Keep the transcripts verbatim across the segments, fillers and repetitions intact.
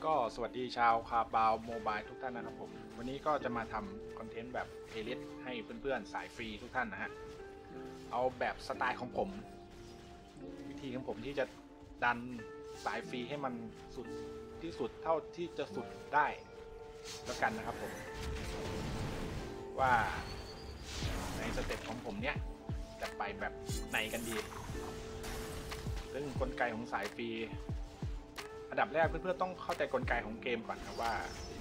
ก็สวัสดีชาวคาบาวโมบายทุกท่านนะครับผมวันนี้ก็จะมาทำคอนเทนต์แบบเพลย์ลิสต์ให้เพื่อนๆสายฟรีทุกท่านนะฮะเอาแบบสไตล์ของผมวิธีของผมที่จะดันสายฟรีให้มันสุดที่สุดเท่าที่จะสุดได้แล้วกันนะครับผมว่าในสเต็ปของผมเนี้ยจะไปแบบไหนกันดีซึ่งกลไกของสายฟรีอันดับแรกเพื่อนๆต้องเข้าใจกลไกของเกมก่อนครับว่า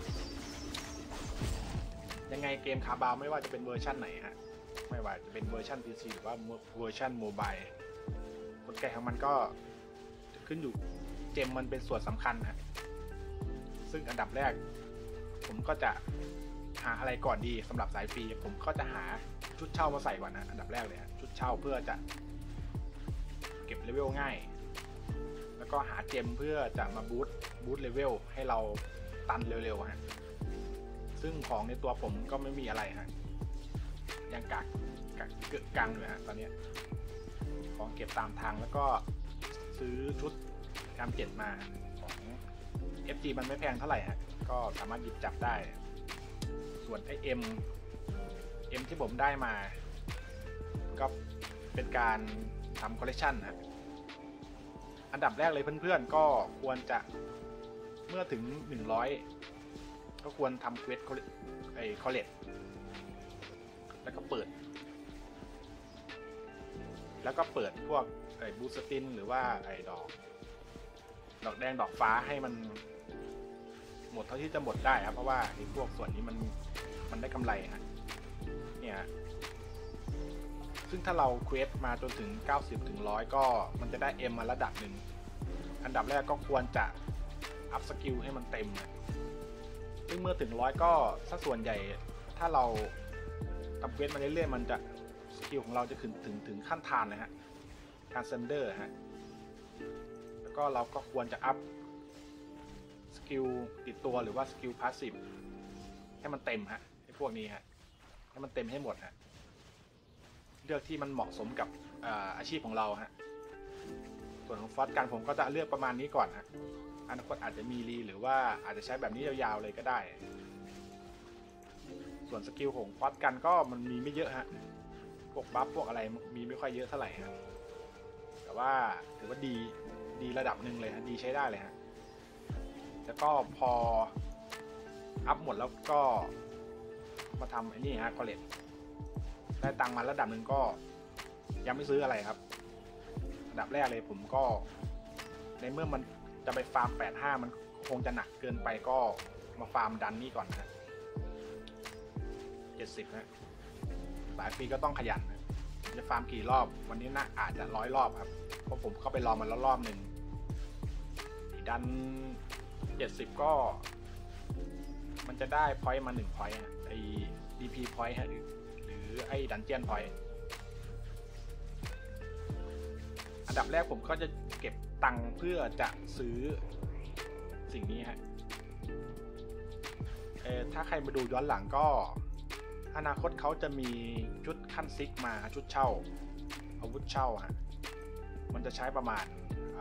ยังไงเกมคาบาวไม่ว่าจะเป็นเวอร์ชันไหนฮะไม่ว่าจะเป็นเวอร์ชัน พี ซี หรือว่าเวอร์ชันโมบายกลไกของมันก็ขึ้นอยู่เจมมันเป็นส่วนสำคัญฮะซึ่งอันดับแรกผมก็จะหาอะไรก่อนดีสำหรับสายฟรีผมก็จะหาชุดเช่ามาใส่ก่อนนะอันดับแรกเลยฮะชุดเช่าเพื่อจะเก็บเลเวลง่ายแล้วก็หาเจมเพื่อจะมาบูสต์บูสต์เลเวลให้เราตันเร็วๆฮะซึ่งของในตัวผมก็ไม่มีอะไรฮะยังกักกักเกะกังอยู่ฮะตอนนี้ของเก็บตามทางแล้วก็ซื้อชุดแอมเจ็ดมาของ เอฟ จี มันไม่แพงเท่าไหร่ฮะก็สามารถหยิบจับได้ส่วนไอเอ็มเอ็มที่ผมได้มาก็เป็นการทำคอลเลคชันฮะอันดับแรกเลยเพื่อนๆก็ควรจะเมื่อถึงหนึ่งร้อยก็ควรทำเควสไอคอลเลจแล้วก็เปิดแล้วก็เปิดพวกไอบูสตินหรือว่าไอดอกดอกแดงดอกฟ้าให้มันหมดเท่าที่จะหมดได้ครับเพราะว่าไอพวกส่วนนี้มันมันได้กำไรฮะเนี่ยซึ่งถ้าเราเควสมาจนถึงเก้าสิบถึงหนึ่งร้อยก็มันจะได้ M มาระดับหนึ่งอันดับแรกก็ควรจะอัพสกิลให้มันเต็มซึ่งเมื่อถึงร้อยก็สักส่วนใหญ่ถ้าเราทำเควสมาเรื่อยๆมันจะสกิลของเราจะขึ้นถึงถึงขั้นทานเลยฮะทานเซนเดอร์ฮะแล้วก็เราก็ควรจะอัพสกิลติดตัวหรือว่าสกิลพาสซีฟให้มันเต็มฮะไอ้พวกนี้ฮะให้มันเต็มให้หมดฮะเลือกที่มันเหมาะสมกับอาชีพของเราฮะส่วนของฟอสกันผมก็จะเลือกประมาณนี้ก่อนฮะอนาคตอาจจะมีรีหรือว่าอาจจะใช้แบบนี้ยาวๆเลยก็ได้ส่วนสกิลของฟอสกันก็มันมีไม่เยอะฮะพวกบัฟพวกอะไรมีไม่ค่อยเยอะเท่าไหร่ฮะแต่ว่าถือว่าดีดีระดับหนึ่งเลยฮะดีใช้ได้เลยฮะแล้วก็พออัพหมดแล้วก็มาทำไอ้นี่ฮะคอลเลจได้ตังค์มาระดับหนึ่งก็ยังไม่ซื้ออะไรครับอันดับแรกเลยผมก็ในเมื่อมันจะไปฟาร์มแปดสิบห้ามันคงจะหนักเกินไปก็มาฟาร์มดันนี่ก่อนนะเจ็ดสิบนะสายฟรีก็ต้องขยันนะจะฟาร์มกี่รอบวันนี้น่าอาจจะร้อยรอบครับเพราะผมเข้าไปลองมันแล้วรอบหนึ่งดันเจ็ดสิบก็มันจะได้พอยต์มาหนึ่งพอยต์ไอ้ ดี พี พอยต์ฮะหรือไอ้ดันเจียนพอยต์อันดับแรกผมก็จะเก็บตังค์เพื่อจะซื้อสิ่งนี้ฮะเออถ้าใครมาดูย้อนหลังก็อนาคตเขาจะมีชุดขั้นซิกมาชุดเช่าอาวุธเช่าฮะมันจะใช้ประมาณ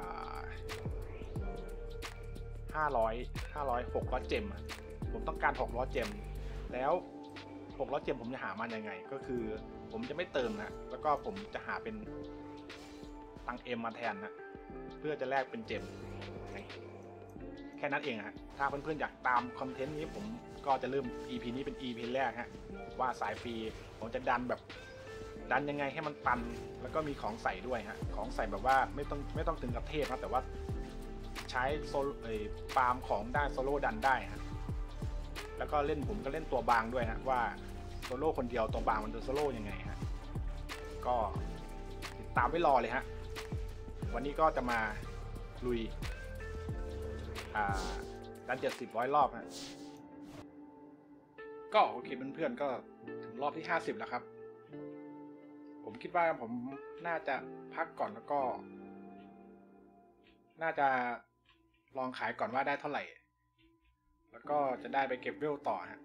ห้าร้อยห้าร้อยหกร้อยเจมผมต้องการหกร้อยเจมแล้วหกร้อยเจมผมจะหามันยังไงก็คือผมจะไม่เติมนะแล้วก็ผมจะหาเป็นตังเอ็มมาแทนนะเพื่อจะแลกเป็นเจมแค่นั้นเองฮะถ้าเพื่อนๆอยากตามคอนเทนต์นี้ผมก็จะเริ่ม อี พี นี้เป็น อี พี แรกฮะว่าสายฟรีผมจะดันแบบดันยังไงให้มันตันแล้วก็มีของใส่ด้วยฮะของใส่แบบว่าไม่ต้องไม่ต้องถึงกับเทพนะแต่ว่าใช้โซลไอฟาร์มของได้โซโล่ดันได้ฮะแล้วก็เล่นผมก็เล่นตัวบางด้วยฮะว่าโซโล่คนเดียวตัวบางมันจะโซโล่ยังไงฮะก็ติดตามไว้รอเลยฮะวันนี้ก็จะมาลุยอ่าดันเจ็ดสิบร้อยรอบฮะก็โอเคเพื่อนๆก็ถึงรอบที่ห้าสิบแล้วครับผมคิดว่าผมน่าจะพักก่อนแล้วก็น่าจะลองขายก่อนว่าได้เท่าไหร่แล้วก็จะได้ไปเก็บเวลต่อฮะ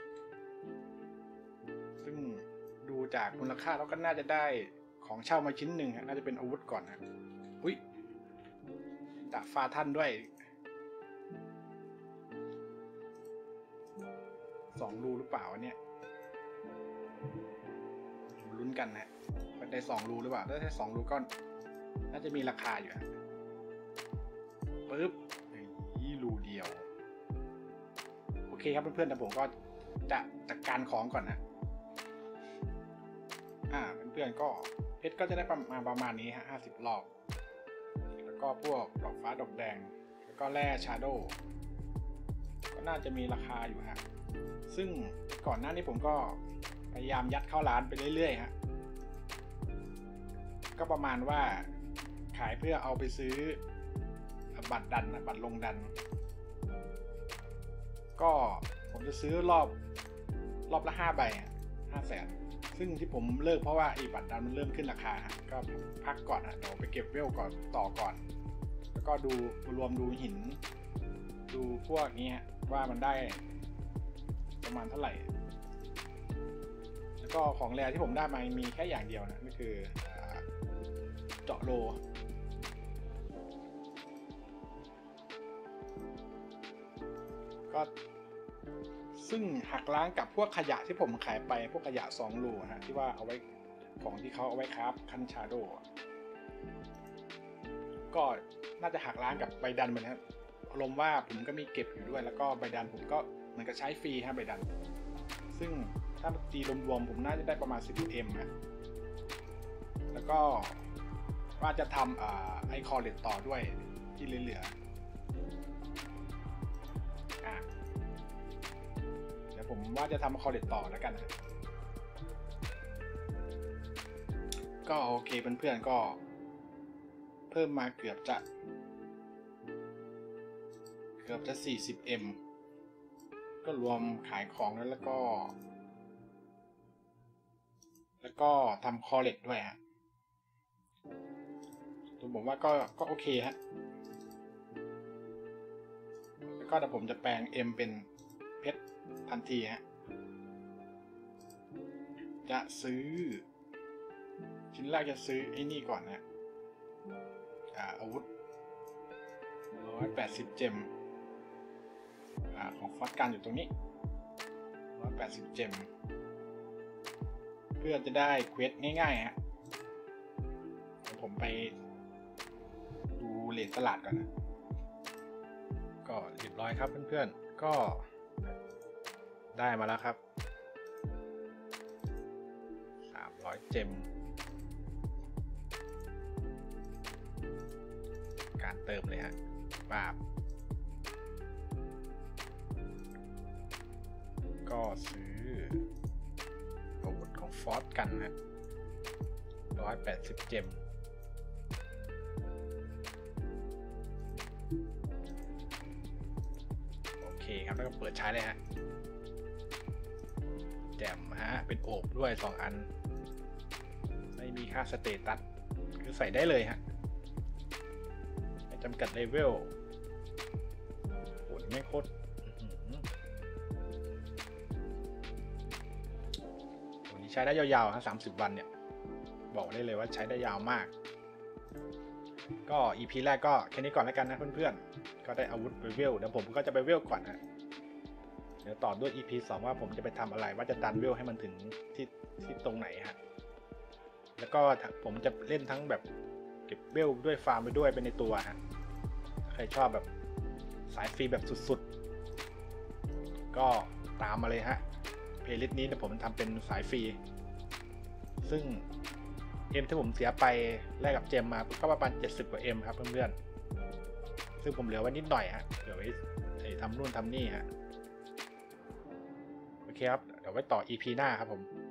ซึ่งดูจากมูลค่าแล้วก็น่าจะได้ของเช่ามาชิ้นหนึ่งฮะน่าจะเป็นอาวุธก่อนนะอุ้ยดาบฟาท่านด้วยสองรูหรือเปล่าเนี่ยลุ้นกันนะมันได้สองรูหรือเปล่าถ้าได้สองรูก็น่าจะมีราคาอยู่นะปึ๊บนี่รูเดียวโอเคครับเพื่อนๆแต่ผมก็จะจัดการของก่อนนะอ่าเพื่อนๆก็เพชรก็จะได้ประมาณประมาณนี้ฮะห้าสิบรอบแล้วก็พวกดอกฟ้าดอกแดงแล้วก็แร่ชาโดว์ก็น่าจะมีราคาอยู่ฮะซึ่งก่อนหน้านี้ผมก็พยายามยัดเข้าร้านไปเรื่อยๆฮะก็ประมาณว่าขายเพื่อเอาไปซื้อบัตรดันบัตรลงดันก็ผมจะซื้อรอบรอบละห้าใบห้าแสนซึ่งที่ผมเลิกเพราะว่าไอ้บัตรดันมันเริ่มขึ้นราคาฮะก็พักก่อนฮะเดี๋ยวไปเก็บเวลก่อนต่อก่อนแล้วก็ดูรวมดูหินดูพวกนี้ว่ามันได้ประมาณเท่าไหร่แล้วก็ของแรที่ผมได้มามีแค่อย่างเดียวนะก็คือเจาะโลก็ซึ่งหักล้างกับพวกขยะที่ผมขายไปพวกขยะสองรูฮะที่ว่าเอาไว้ของที่เขาเอาไว้คราฟคันชาโดก็น่าจะหักล้างกับใบดันเหมือนกันอารมณ์ว่าผมก็มีเก็บอยู่ด้วยแล้วก็ใบดันผมก็เหมือนกับใช้ฟรีฮะใบดันซึ่งถ้าตีรวมๆผมน่าจะได้ประมาณ สิบ เอ็ม ฮะแล้วก็ว่าจะทำไอคอเลตต่อด้วยที่เหลือๆอ่ะเดี๋ยวผมว่าจะทำคอเลตต่อแล้วกันนะก็โอเคเพื่อนๆก็เพิ่มมาเกือบจะเกือบจะ สี่สิบ เอ็ม ก็รวมขายของแล้วแล้วก็แล้วก็ทำคอเลตด้วยฮะผมว่าก็ก็โอเคฮะแล้วก็แต่ผมจะแปลง M เป็นเพชรทันทีฮะจะซื้อชิ้นแรกจะซื้อไอ้นี่ก่อนนะอ่าอาวุธหนึ่งร้อยแปดสิบเจมอ่าของฟอสกันอยู่ตรงนี้หนึ่งร้อยแปดสิบเจมเพื่อจะได้เควสง่ายๆฮะผมไปดูเรทตลาดก่อนนะก็เรียบร้อยครับเพื่อนๆก็ได้มาแล้วครับสามร้อยเจมการเติมเลยฮะปาบก็ซื้ออาวุธของฟอสกันนะหนึ่งร้อยแปดสิบเจมโอเคครับแล้วก็เปิดใช้เลยฮะแจ่มฮะเป็นโอบด้วยสองอันไม่มีค่าสเตตัสคือใส่ได้เลยฮะไม่จำกัดเลเวลโหไม่โคตรตัวนี้ใช้ได้ยาวๆฮะสามสิบวันเนี่ยบอกได้เลยว่าใช้ได้ยาวมากก็ อี พี แรกก็แค่นี้ก่อนแล้วกันนะเพื่อนๆก็ได้อาวุธไปเวลเดี๋ยวผมก็จะไปเวลก่อนนะเดี๋ยวต่อด้วย อี พี สองว่าผมจะไปทำอะไรว่าจะดันเวลให้มันถึงที่ที่ตรงไหนฮะแล้วก็ผมจะเล่นทั้งแบบเก็บเวลด้วยฟาร์มไปด้วยเป็นในตัวฮะใครชอบแบบสายฟรีแบบสุดๆก็ตามมาเลยฮะเพลย์ลิสต์นี้เนี่ยผมทำเป็นสายฟรีซึ่งเอ็มที่ผมเสียไปแลกกับเจมมาก็ประมาณเจ็ดสิบกว่าเอ็มครับเพื่อนๆซึ่งผมเหลือไว้นิดหน่อยฮะเหลือไว้ทำนู่นทำนี่ฮะโอเคครับเดี๋ยวไว้ต่อ อี พี หน้าครับผม